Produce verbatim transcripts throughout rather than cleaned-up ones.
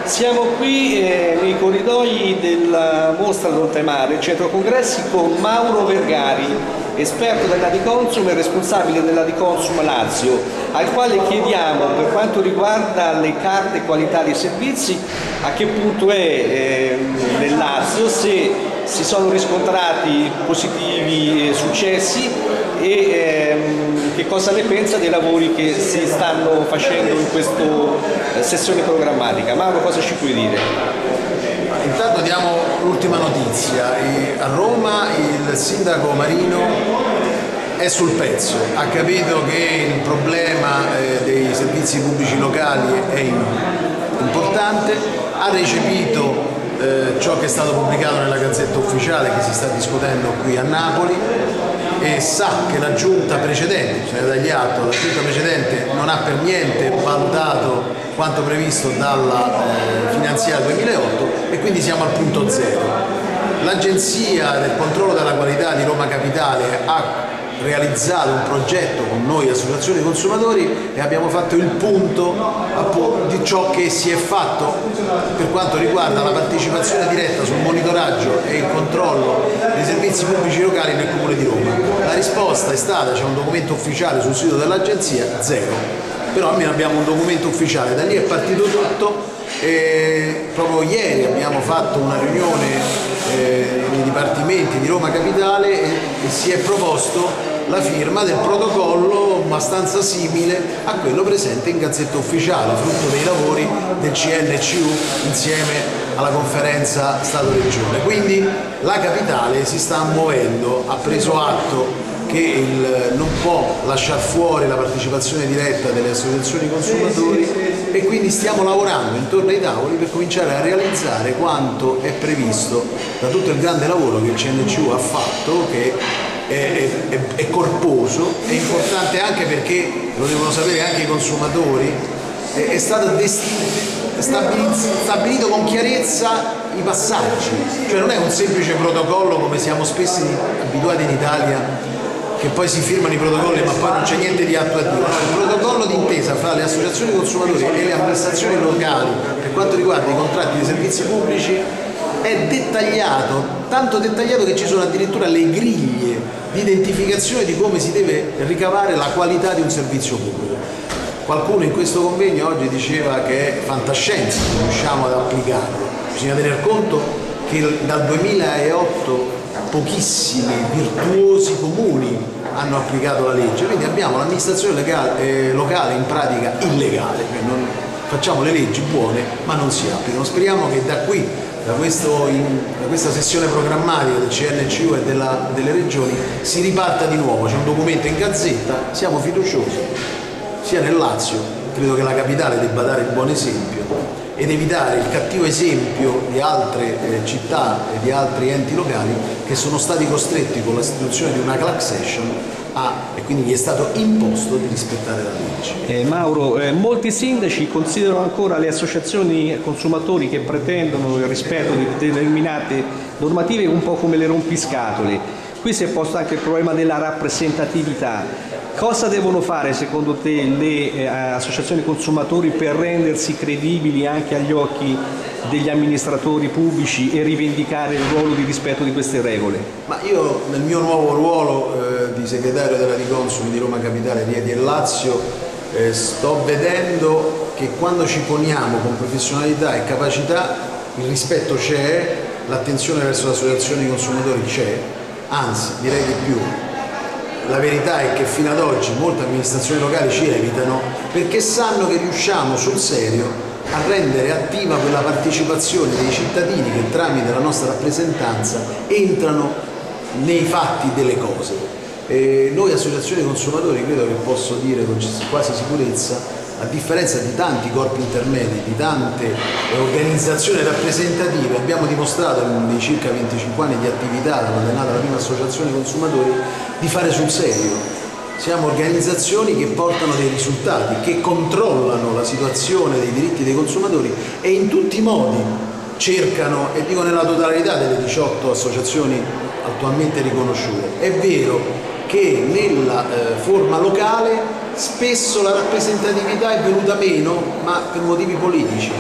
Siamo qui eh, nei corridoi della mostra D'Oltremare, centro congressi, con Mauro Vergari, esperto dell'Adiconsum e responsabile dell'Adiconsum Lazio, al quale chiediamo, per quanto riguarda le carte qualità dei servizi, a che punto è eh, nel Lazio, se si sono riscontrati positivi eh, successi e ehm, che cosa ne pensa dei lavori che si stanno facendo in questa eh, sessione programmatica. Mauro, cosa ci puoi dire? Intanto diamo l'ultima notizia. A Roma il sindaco Marino è sul pezzo, ha capito che il problema dei servizi pubblici locali è importante, ha recepito ciò che è stato pubblicato nella Gazzetta Ufficiale che si sta discutendo qui a Napoli e sa che la giunta precedente, cioè dagli atti, la giunta precedente non ha per niente valutato quanto previsto dalla eh, finanziaria duemilaotto e quindi siamo al punto zero. L'Agenzia del controllo della qualità di Roma Capitale ha realizzato un progetto con noi associazioni dei consumatori e abbiamo fatto il punto appunto di ciò che si è fatto per quanto riguarda la partecipazione diretta sul monitoraggio e il controllo dei servizi pubblici locali nel Comune di Roma. La risposta è stata, c'è un documento ufficiale sul sito dell'Agenzia, zero. Però almeno abbiamo un documento ufficiale, da lì è partito tutto e proprio ieri abbiamo fatto una riunione eh, nei dipartimenti di Roma Capitale e, e si è proposto la firma del protocollo abbastanza simile a quello presente in Gazzetta Ufficiale, frutto dei lavori del C N C U insieme alla conferenza Stato-Regione. Quindi la Capitale si sta muovendo, ha preso atto che il, non può lasciare fuori la partecipazione diretta delle associazioni consumatori e quindi stiamo lavorando intorno ai tavoli per cominciare a realizzare quanto è previsto da tutto il grande lavoro che il C N C U ha fatto, che è, è, è corposo, è importante anche perché, lo devono sapere anche i consumatori, è, è stato stabilito, stabilito con chiarezza i passaggi, cioè non è un semplice protocollo come siamo spesso abituati in Italia, che poi si firmano i protocolli ma poi non c'è niente di attuativo. Il protocollo d'intesa fra le associazioni consumatori e le amministrazioni locali per quanto riguarda i contratti dei servizi pubblici è dettagliato, tanto dettagliato che ci sono addirittura le griglie di identificazione di come si deve ricavare la qualità di un servizio pubblico. Qualcuno in questo convegno oggi diceva che è fantascienza, non riusciamo ad applicarlo. Bisogna tener conto che dal duemilaotto pochissimi virtuosi comuni hanno applicato la legge, quindi abbiamo l'amministrazione eh, locale in pratica illegale, cioè non facciamo le leggi buone ma non si applicano. Speriamo che da qui, da, questo, in, da questa sessione programmatica del C N C U e della, delle regioni, si riparta di nuovo, c'è un documento in Gazzetta, siamo fiduciosi, sia nel Lazio, credo che la Capitale debba dare il buon esempio ed evitare il cattivo esempio di altre eh, città e di altri enti locali che sono stati costretti con l'istituzione di una class action a, e quindi gli è stato imposto di rispettare la legge. Eh, Mauro, eh, molti sindaci considerano ancora le associazioni consumatori che pretendono il rispetto di determinate normative un po' come le rompiscatole. Qui si è posto anche il problema della rappresentatività. Cosa devono fare secondo te le eh, associazioni consumatori per rendersi credibili anche agli occhi degli amministratori pubblici e rivendicare il ruolo di rispetto di queste regole? Ma io nel mio nuovo ruolo eh, di segretario della Adiconsum di Roma Capitale, Rieti e Lazio eh, sto vedendo che quando ci poniamo con professionalità e capacità il rispetto c'è, l'attenzione verso le associazioni consumatori c'è, anzi direi di più. La verità è che fino ad oggi molte amministrazioni locali ci evitano perché sanno che riusciamo sul serio a rendere attiva quella partecipazione dei cittadini che tramite la nostra rappresentanza entrano nei fatti delle cose. E noi associazioni consumatori credo che posso dire con quasi sicurezza, a differenza di tanti corpi intermedi, di tante organizzazioni rappresentative, abbiamo dimostrato nei circa venticinque anni di attività da quando è nata la prima associazione consumatori di fare sul serio. Siamo organizzazioni che portano dei risultati, che controllano la situazione dei diritti dei consumatori e in tutti i modi cercano, e dico nella totalità delle diciotto associazioni attualmente riconosciute, è vero che nella eh, forma locale spesso la rappresentatività è venuta meno, ma per motivi politici,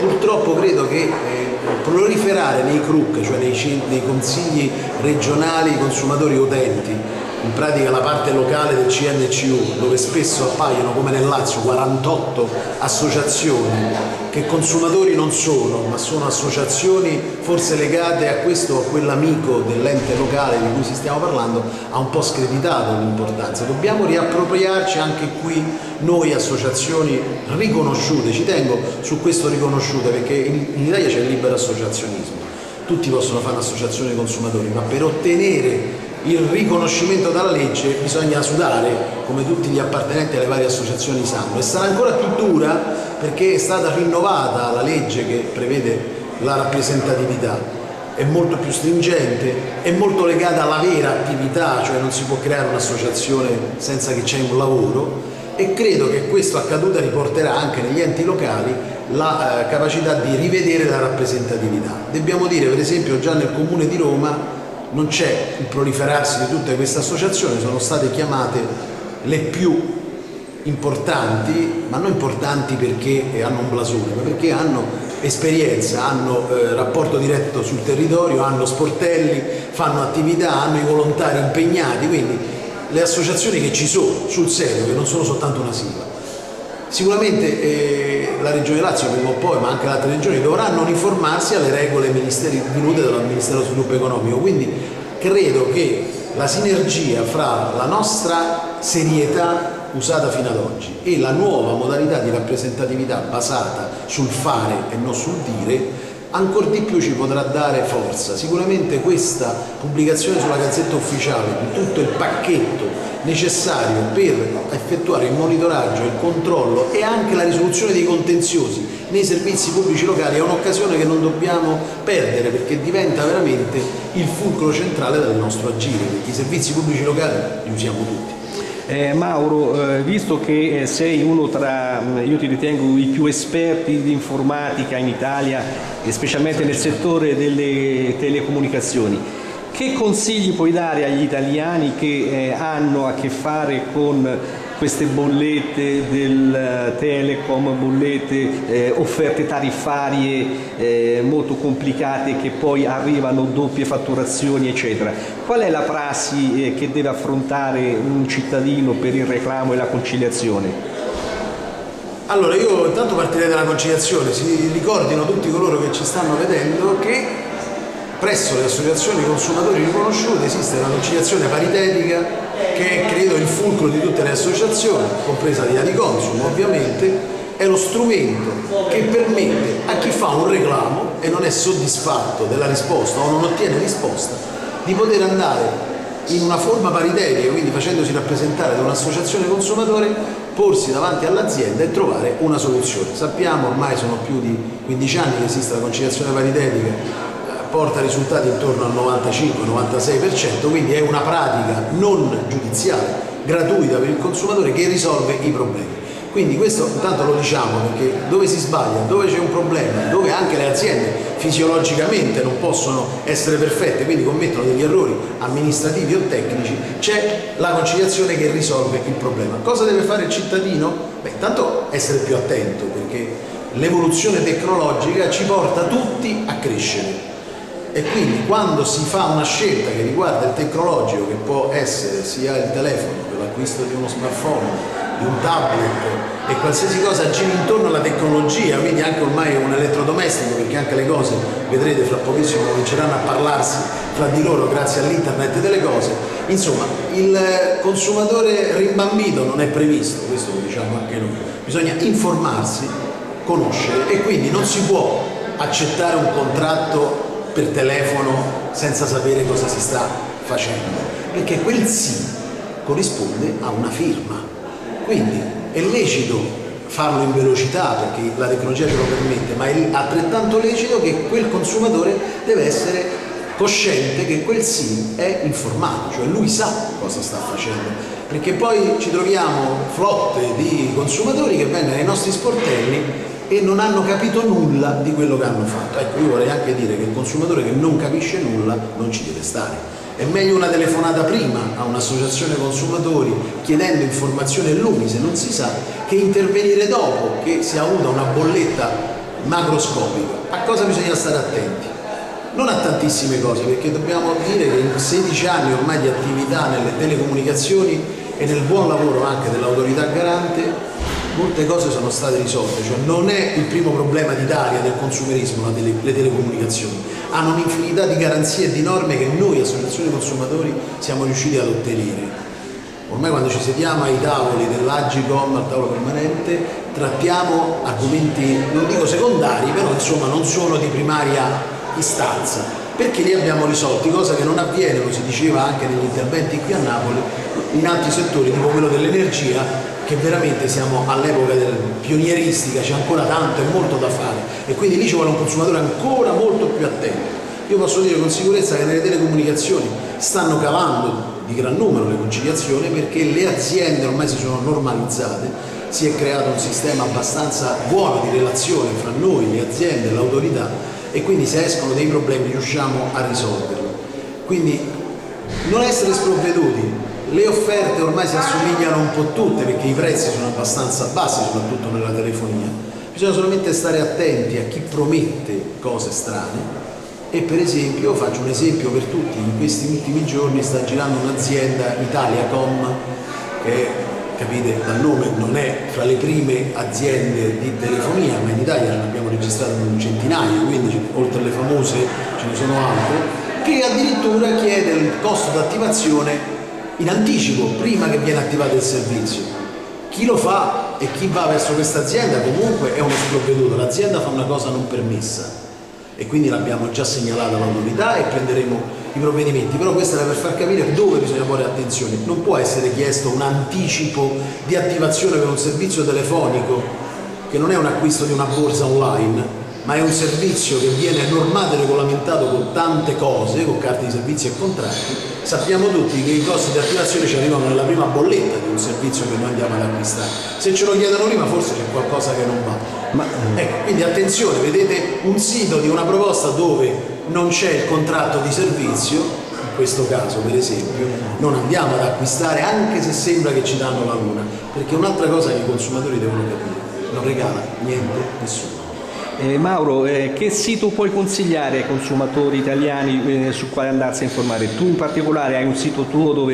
purtroppo credo che eh, proliferare nei C R U C, cioè nei, nei consigli regionali consumatori utenti, in pratica la parte locale del C N C U, dove spesso appaiono, come nel Lazio, quarantotto associazioni che consumatori non sono, ma sono associazioni forse legate a questo o a quell'amico dell'ente locale di cui si stiamo parlando, ha un po' screditato l'importanza. Dobbiamo riappropriarci anche qui noi associazioni riconosciute, ci tengo su questo riconosciute, perché in, in Italia c'è il libero associazionismo, tutti possono fare un'associazione dei consumatori, ma per ottenere il riconoscimento dalla legge bisogna sudare, come tutti gli appartenenti alle varie associazioni sanno, e sarà ancora più dura perché è stata rinnovata la legge che prevede la rappresentatività, è molto più stringente, è molto legata alla vera attività, cioè non si può creare un'associazione senza che c'è un lavoro, e credo che questo a caduta riporterà anche negli enti locali la eh, capacità di rivedere la rappresentatività. Dobbiamo dire, per esempio, già nel Comune di Roma non c'è il proliferarsi di tutte queste associazioni, sono state chiamate le più importanti, ma non importanti perché hanno un blasone, ma perché hanno esperienza, hanno eh, rapporto diretto sul territorio, hanno sportelli, fanno attività, hanno i volontari impegnati, quindi le associazioni che ci sono sul serio, che non sono soltanto una sigla. Sicuramente eh, la Regione Lazio prima o poi, ma anche le altre regioni, dovranno uniformarsi alle regole venute dal Ministero dello Sviluppo Economico, quindi credo che la sinergia fra la nostra serietà usata fino ad oggi e la nuova modalità di rappresentatività basata sul fare e non sul dire ancora di più ci potrà dare forza. Sicuramente questa pubblicazione sulla Gazzetta Ufficiale di tutto il pacchetto necessario per effettuare il monitoraggio, il controllo e anche la risoluzione dei contenziosi nei servizi pubblici locali è un'occasione che non dobbiamo perdere, perché diventa veramente il fulcro centrale del nostro agire, perché i servizi pubblici locali li usiamo tutti. Eh, Mauro, eh, visto che sei uno tra, io ti ritengo, i più esperti di informatica in Italia, e specialmente nel settore delle telecomunicazioni, che consigli puoi dare agli italiani che eh, hanno a che fare con queste bollette del Telecom, bollette, eh, offerte tariffarie eh, molto complicate che poi arrivano doppie fatturazioni, eccetera? Qual è la prassi eh, che deve affrontare un cittadino per il reclamo e la conciliazione? Allora, io intanto partirei dalla conciliazione. Si ricordino tutti coloro che ci stanno vedendo che presso le associazioni consumatori riconosciute esiste una conciliazione paritetica che è, credo, il fulcro di tutte le associazioni, compresa di Adiconsum ovviamente, è lo strumento che permette a chi fa un reclamo e non è soddisfatto della risposta o non ottiene risposta di poter andare in una forma paritetica, quindi facendosi rappresentare da un'associazione consumatore, porsi davanti all'azienda e trovare una soluzione. Sappiamo, ormai sono più di quindici anni che esiste la conciliazione paritetica, porta risultati intorno al novantacinque novantasei per cento, quindi è una pratica non giudiziale, gratuita per il consumatore, che risolve i problemi. Quindi questo intanto lo diciamo, perché dove si sbaglia, dove c'è un problema, dove anche le aziende fisiologicamente non possono essere perfette, quindi commettono degli errori amministrativi o tecnici, c'è la conciliazione che risolve il problema. Cosa deve fare il cittadino? Beh, intanto essere più attento, perché l'evoluzione tecnologica ci porta tutti a crescere. E quindi quando si fa una scelta che riguarda il tecnologico, che può essere sia il telefono, per l'acquisto di uno smartphone, di un tablet e qualsiasi cosa giri intorno alla tecnologia, quindi anche ormai un elettrodomestico, perché anche le cose, vedrete fra pochissimo, cominceranno a parlarsi fra di loro grazie all'internet delle cose. Insomma, il consumatore rimbambito non è previsto, questo lo diciamo anche noi, bisogna informarsi, conoscere, e quindi non si può accettare un contratto per telefono senza sapere cosa si sta facendo, perché quel sì corrisponde a una firma, quindi è lecito farlo in velocità perché la tecnologia ce lo permette, ma è altrettanto lecito che quel consumatore deve essere cosciente che quel sì è informato, cioè lui sa cosa sta facendo, perché poi ci troviamo flotte di consumatori che vengono ai nostri sportelli e non hanno capito nulla di quello che hanno fatto. Ecco, io vorrei anche dire che il consumatore che non capisce nulla non ci deve stare. È meglio una telefonata prima a un'associazione consumatori chiedendo informazioni e lumi se non si sa, che intervenire dopo che si ha avuto una bolletta macroscopica. A cosa bisogna stare attenti? Non a tantissime cose, perché dobbiamo dire che in sedici anni ormai di attività nelle telecomunicazioni e nel buon lavoro anche dell'autorità garante, molte cose sono state risolte. Cioè non è il primo problema d'Italia del consumerismo la tele, le telecomunicazioni, hanno un'infinità di garanzie e di norme che noi associazioni consumatori siamo riusciti ad ottenere. Ormai quando ci sediamo ai tavoli dell'Agicom, al tavolo permanente, trattiamo argomenti, non dico secondari, però insomma non sono di primaria istanza, perché li abbiamo risolti, cosa che non avviene, lo si diceva anche negli interventi qui a Napoli, in altri settori, tipo quello dell'energia, che veramente siamo all'epoca del pionieristica, c'è ancora tanto e molto da fare, e quindi lì ci vuole un consumatore ancora molto più attento. Io posso dire con sicurezza che nelle telecomunicazioni stanno calando di gran numero le conciliazioni, perché le aziende ormai si sono normalizzate, si è creato un sistema abbastanza buono di relazione fra noi, le aziende e l'autorità, e quindi se escono dei problemi riusciamo a risolverli. Quindi non essere sprovveduti, le offerte ormai si assomigliano un po' tutte, perché i prezzi sono abbastanza bassi, soprattutto nella telefonia. Bisogna solamente stare attenti a chi promette cose strane. E per esempio, faccio un esempio per tutti, in questi ultimi giorni sta girando un'azienda, Italiacom, che capite dal nome non è fra le prime aziende di telefonia, ma in Italia ne abbiamo registrato un centinaio, quindi oltre alle famose ce ne sono altre, che addirittura chiede il costo d'attivazione in anticipo, prima che viene attivato il servizio. Chi lo fa e chi va verso questa azienda comunque è uno sprovveduto, l'azienda fa una cosa non permessa e quindi l'abbiamo già segnalata all'autorità e prenderemo i provvedimenti, però questo era per far capire dove bisogna porre attenzione. Non può essere chiesto un anticipo di attivazione per un servizio telefonico che non è un acquisto di una borsa online, ma è un servizio che viene normato e regolamentato con tante cose, con carte di servizi e contratti. Sappiamo tutti che i costi di attivazione ci arrivano nella prima bolletta di un servizio che noi andiamo ad acquistare. Se ce lo chiedono prima forse c'è qualcosa che non va. Ma, ecco, quindi attenzione, vedete un sito di una proposta dove non c'è il contratto di servizio, in questo caso per esempio, non andiamo ad acquistare anche se sembra che ci danno la luna, perché un'altra cosa che i consumatori devono capire, non regala niente nessuno. Eh, Mauro, eh, che sito puoi consigliare ai consumatori italiani eh, sul quale andarsi a informare? Tu in particolare hai un sito tuo dove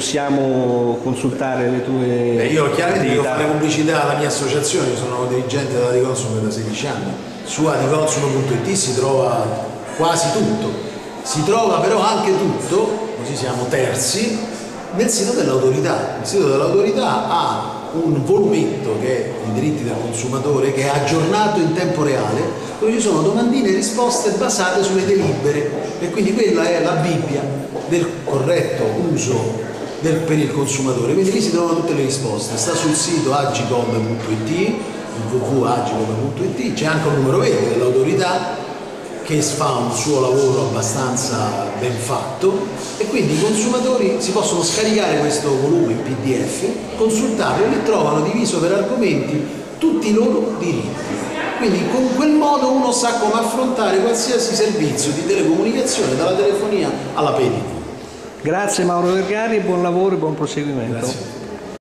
possiamo consultare le tue Beh, io chiaramente devo attività? fare pubblicità alla mia associazione, io sono dirigente della Adiconsum da sedici anni. Su adiconsum punto it si trova quasi tutto, si trova però anche tutto, così siamo terzi, nel sito dell'autorità. Il sito dell'autorità ha un volumetto che è i diritti del consumatore, che è aggiornato in tempo reale, dove ci sono domandine e risposte basate sulle delibere, e quindi quella è la Bibbia del corretto uso del, per il consumatore. Quindi lì si trovano tutte le risposte, sta sul sito agicom punto it, w w w punto agicom punto it, c'è anche un numero verde dell'autorità che fa un suo lavoro abbastanza ben fatto, e quindi i consumatori si possono scaricare questo volume in P D F, consultarlo e lì trovano diviso per argomenti tutti i loro diritti. Quindi con quel modo uno sa come affrontare qualsiasi servizio di telecomunicazione, dalla telefonia alla pay T V. Grazie Mauro Vergari, buon lavoro e buon proseguimento. Grazie.